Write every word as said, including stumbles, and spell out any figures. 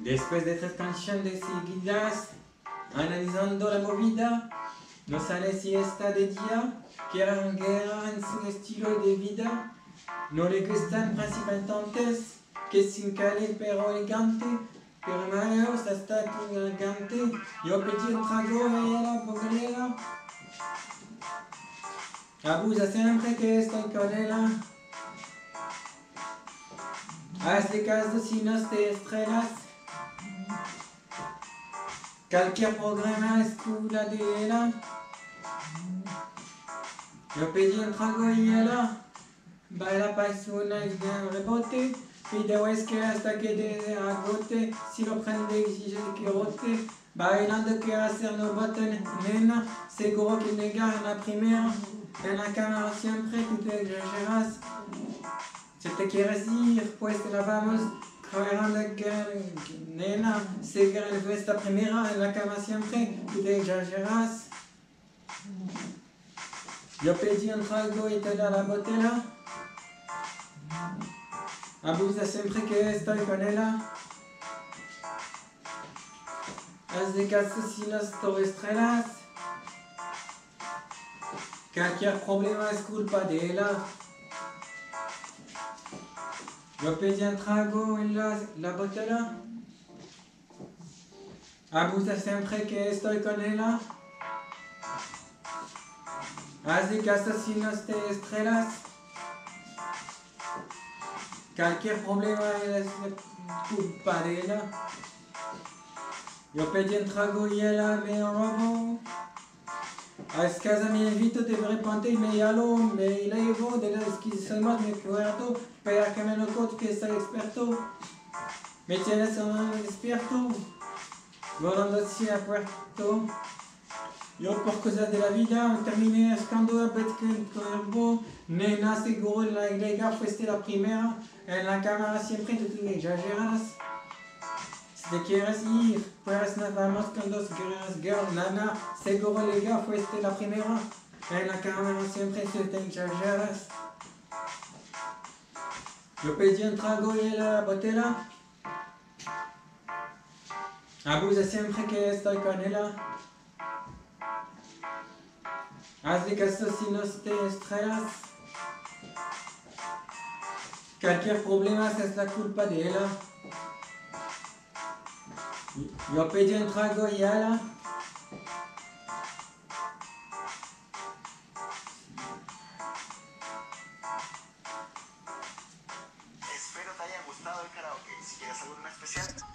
Después de tres canciones seguidas, analizando la movida, no sale si está de día, quieren guerra en su estilo de vida, no le gustan principiantes, que sin calle pero elegante, pero malos hasta tu elegante, yo pedí un trago y a la bogalera, abusa siempre que estoy con ella, hazle caso si no te estrellas. Cualquier programa escuela de ella. Yo pedí un trago y ella baila paisuna y de rebote. Pide whisky hasta que te agote. Si lo prende exige que rote. Bailando que hacerlo bote, nena. Seguro que negar en la primera. En la cámara siempre tú te exageras. Si te quieres ir, pues te la vamos. Correrán de que, nena, seguir en esta primera, en la cama siempre, tú te exageras. Yo pedí un trago y te da la botella. Abusa siempre que estoy con ella. Haz de caso si no te estrellas. Cualquier problema es culpa de ella. Yo pedí un trago en la, la botella. Abusa siempre que estoy con ella. Haz de caso si no te estrellas. Cualquier problema es culpa de ella. Yo pedí un trago y ella me robó. A casa me invito, te repente y me llamo, me llevo de los que somos me acuerdo, para que me lo conte que soy experto. Me tienes un despierto, volando hacia Puerto. Yo por cosas de la vida terminé escando a Betken Cuervo. Nena, seguro la ilegal fuiste la primera. En la cámara siempre tú exageras. Si te quieres ir, pues nos vamos con dos guerreras, girl, nana. Seguro legal fuiste la primera. En la cámara siempre tú te exageras. Yo pedí un trago y la botella. Abusa siempre que estoy con ella. Hazle caso si no te estrellas. Cualquier problema es la culpa de ella. Yo pedí un trago y ella. Espero te haya gustado el karaoke. Si quieres alguna especial,